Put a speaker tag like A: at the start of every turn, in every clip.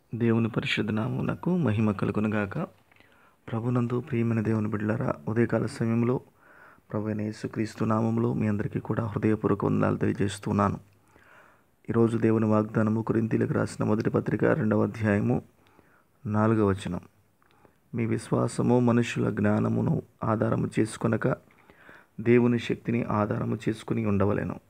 A: దేవుని పరిశుద్ధ నామమునకు మహిమ కలుగునుగాక. ప్రభునందు ప్రియమైన దేవుని బిడ్డలారా, ఉదయకాల సమయంలో ప్రభువైన యేసుక్రీస్తు నామములో మీ అందరికీ కూడా హృదయపూర్వక వందనాలు తెలియజేస్తున్నాను. ఈరోజు దేవుని వాగ్దానము కొరింథీయులకు రాసిన మొదటి పత్రిక 2వ అధ్యాయము 4వ వచనం. మీ విశ్వాసము మనుషుల జ్ఞానమును ఆధారము చేసుకొనక దేవుని శక్తిని ఆధారము చేసుకుని ఉండవలెను.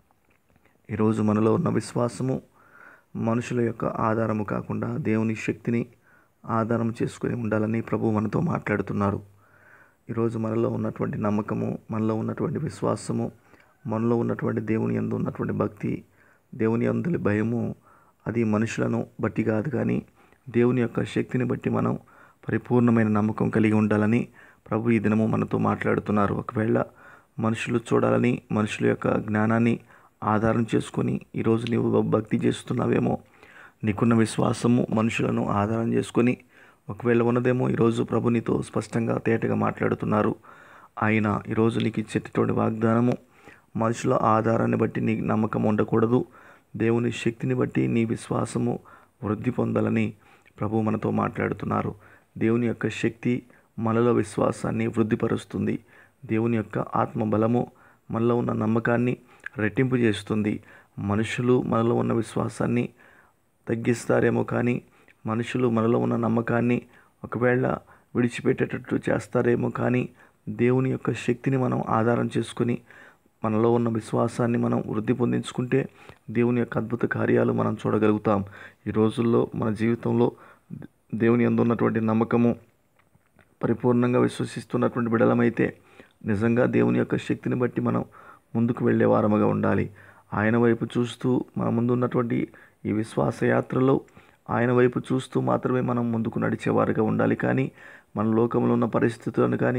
A: ఈరోజు మనలో ఉన్న విశ్వాసము మనుషుల యొక్క ఆధారము కాకుండా దేవుని శక్తిని ఆధారం చేసుకుని ఉండాలని ప్రభు మనతో మాట్లాడుతున్నారు. ఈరోజు మనలో ఉన్నటువంటి నమ్మకము, మనలో ఉన్నటువంటి విశ్వాసము, మనలో ఉన్నటువంటి దేవుని యందు ఉన్నటువంటి భక్తి, దేవుని యందు భయము, అది మనుషులను బట్టి కాదు, కానీ దేవుని యొక్క శక్తిని బట్టి మనం పరిపూర్ణమైన నమ్మకం కలిగి ఉండాలని ప్రభు ఈ దినము మనతో మాట్లాడుతున్నారు. ఒకవేళ మనుషులు చూడాలని, మనుషుల యొక్క జ్ఞానాన్ని ఆధారం చేసుకొని ఈరోజు నీవు భక్తి చేస్తున్నావేమో, నీకున్న విశ్వాసము మనుషులను ఆధారం చేసుకొని ఒకవేళ ఉన్నదేమో, ఈరోజు ప్రభు నీతో స్పష్టంగా తేటగా మాట్లాడుతున్నారు. ఆయన ఈరోజు నీకు ఇచ్చేటటువంటి వాగ్దానము, మనుషుల ఆధారాన్ని బట్టి నీ నమ్మకం ఉండకూడదు, దేవుని శక్తిని బట్టి నీ విశ్వాసము వృద్ధి పొందాలని ప్రభు మనతో మాట్లాడుతున్నారు. దేవుని యొక్క శక్తి మనలో విశ్వాసాన్ని వృద్ధిపరుస్తుంది. దేవుని యొక్క ఆత్మ బలము మనలో ఉన్న నమ్మకాన్ని రెట్టింపు చేస్తుంది. మనుషులు మనలో ఉన్న విశ్వాసాన్ని తగ్గిస్తారేమో, కానీ మనుషులు మనలో ఉన్న నమ్మకాన్ని ఒకవేళ విడిచిపెట్టేటట్టు చేస్తారేమో, కానీ దేవుని యొక్క శక్తిని మనం ఆధారం చేసుకొని మనలో ఉన్న విశ్వాసాన్ని మనం వృద్ధి పొందించుకుంటే దేవుని యొక్క అద్భుత కార్యాలు మనం చూడగలుగుతాం. ఈ రోజుల్లో మన జీవితంలో దేవుని యందు ఉన్నటువంటి నమ్మకము పరిపూర్ణంగా విశ్వసిస్తున్నటువంటి బిడలమైతే నిజంగా దేవుని యొక్క శక్తిని బట్టి మనం ముందుకు వెళ్ళే వారముగా ఉండాలి. ఆయన వైపు చూస్తూ మన ముందు ఉన్నటువంటి ఈ విశ్వాస యాత్రలో ఆయన వైపు చూస్తూ మాత్రమే మనం ముందుకు నడిచేవారుగా ఉండాలి. కానీ మన లోకంలో ఉన్న పరిస్థితులను కానీ,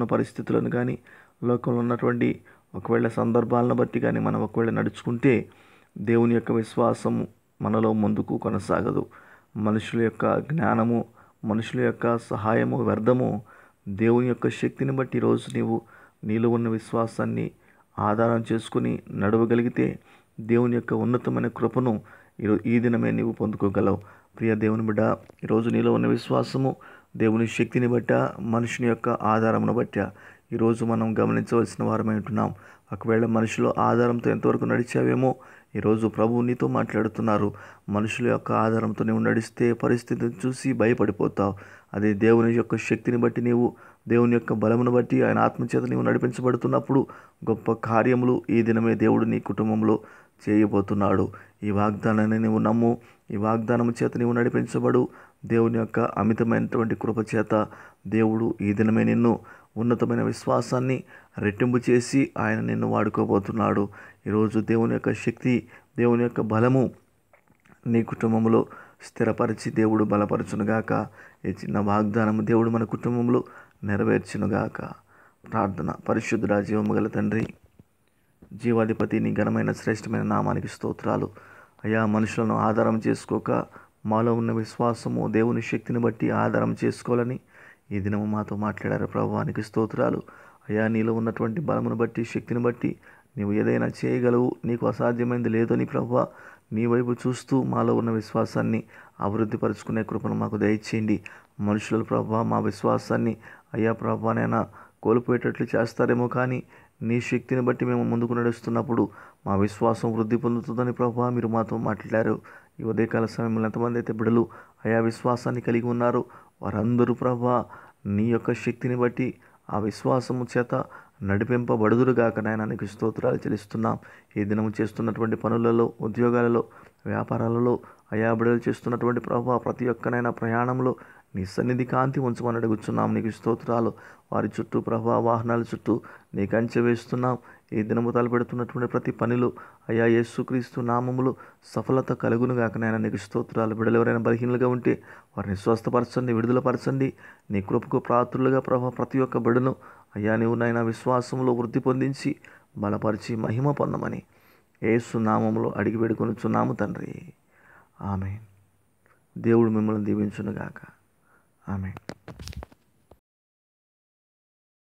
A: లోకంలో ఉన్నటువంటి ఒకవేళ సందర్భాలను బట్టి కానీ మనం ఒకవేళ నడుచుకుంటే దేవుని యొక్క విశ్వాసం మనలో ముందుకు కొనసాగదు. మనుషుల యొక్క జ్ఞానము, మనుషుల యొక్క సహాయము వ్యర్థము. దేవుని యొక్క శక్తిని బట్టి ఈరోజు నీలో ఉన్న విశ్వాసాన్ని ఆధారం చేసుకుని నడవగలిగితే దేవుని యొక్క ఉన్నతమైన కృపను ఈ దినమే నీవు పొందుకోగలవు. ప్రియ దేవుని బిడ్డ, ఈరోజు నీలో ఉన్న విశ్వాసము దేవుని శక్తిని బట్ట, మనుషుని యొక్క ఆధారమును బట్ట ఈరోజు మనం గమనించవలసిన వారమై ఉంటున్నాం. ఒకవేళ మనుషుల ఆధారంతో ఎంతవరకు నడిచావేమో, ఈరోజు ప్రభువు నీతో మాట్లాడుతున్నారు. మనుషుల యొక్క ఆధారంతో నీవు నడిస్తే పరిస్థితిని చూసి భయపడిపోతావు. అదే దేవుని యొక్క శక్తిని బట్టి నీవు, దేవుని యొక్క బలమును బట్టి ఆయన ఆత్మచేత నీవు నడిపించబడుతున్నప్పుడు గొప్ప కార్యములు ఈ దినమే దేవుడు నీ కుటుంబంలో చేయబోతున్నాడు. ఈ వాగ్దానాన్ని నీవు నమ్ము. ఈ వాగ్దానము చేత నీవు నడిపించబడు. దేవుని యొక్క అమితమైనటువంటి కృప చేత దేవుడు ఈ దినమే నిన్ను ఉన్నతమైన విశ్వాసాన్ని రెట్టింపు చేసి ఆయన నిన్ను వాడుకోబోతున్నాడు. ఈరోజు దేవుని యొక్క శక్తి, దేవుని యొక్క బలము నీ కుటుంబంలో స్థిరపరిచి దేవుడు బలపరచునుగాక. ఈ చిన్న వాగ్దానము దేవుడు మన కుటుంబంలో నెరవేర్చునుగాక. ప్రార్థన. పరిశుద్ధుడా, జీవము గల తండ్రి, జీవాధిపతి, నీ ఘనమైన శ్రేష్టమైన నామానికి స్తోత్రాలు. అయా, మనుషులను ఆధారం చేసుకోక మాలో ఉన్న విశ్వాసము దేవుని శక్తిని బట్టి ఆధారం చేసుకోవాలని ఈ దినము మాతో మాట్లాడారు. ప్రభువానికి స్తోత్రాలు. అయా, నీలో ఉన్నటువంటి బలమును బట్టి, శక్తిని బట్టి నీవు ఏదైనా చేయగలవు, నీకు అసాధ్యమైనది లేదని ప్రభువా, నీ వైపు చూస్తూ మాలో ఉన్న విశ్వాసాన్ని అభివృద్ధిపరుచుకునే కృపను మాకు దయచేయండి. మనుషులు ప్రభువా మా విశ్వాసాన్ని అయ్యా ప్రభువానైనా కోల్పోయేటట్లు చేస్తారేమో, కానీ నీ శక్తిని బట్టి మేము ముందుకు నడుస్తున్నప్పుడు మా విశ్వాసం వృద్ధి పొందుతుందని ప్రభువా మీరు మాతో మాట్లాడారు. ఈ ఉదయకాల సమయంలో ఎంతమంది అయితే బిడ్డలు అయా విశ్వాసాన్ని కలిగి ఉన్నారో వారందరూ ప్రభువా నీ యొక్క శక్తిని బట్టి ఆ విశ్వాసము చేత నడిపింపబడుదురుగాక. నాయన నీకు స్తోత్రాలు చెల్లిస్తున్నాం. ఈ దినము చేస్తున్నటువంటి పనులలో, ఉద్యోగాలలో, వ్యాపారాలలో అయా బిడ్డలు చేస్తున్నటువంటి ప్రభువా ప్రతి ఒక్కనైనా ప్రయాణంలో నీ సన్నిధి కాంతి ఉంచమని అడుగుతున్నాం. నీకు స్తోత్రాలు. వారి చుట్టూ ప్రభువా వాహనాల చుట్టూ నీ కంచె వేస్తున్నాం. ఈ దినము తలపెడుతున్నటువంటి ప్రతి పనిలో అయా యేసుక్రీస్తు నామములో సఫలత కలుగునుగాక. నాయన నీకు స్తోత్రాలు. బిడ్డలు ఎవరైనా బలహీనలుగా ఉంటే వారిని స్వస్థపరచండి, విడుదలపరచండి. నీ కృపకు పాత్రులుగా ప్రభువా ప్రతి ఒక్క బిడ్డను అయ్యా నీవు నాయన విశ్వాసంలో వృద్ధి పొందించి బలపరిచి మహిమ పొందమని యేసు నామములో అడిగి వేడుకొనుచున్నాము తండ్రి. ఆమేన్. దేవుడు మిమ్మల్ని దీవించునుగాక. ఆమేన్.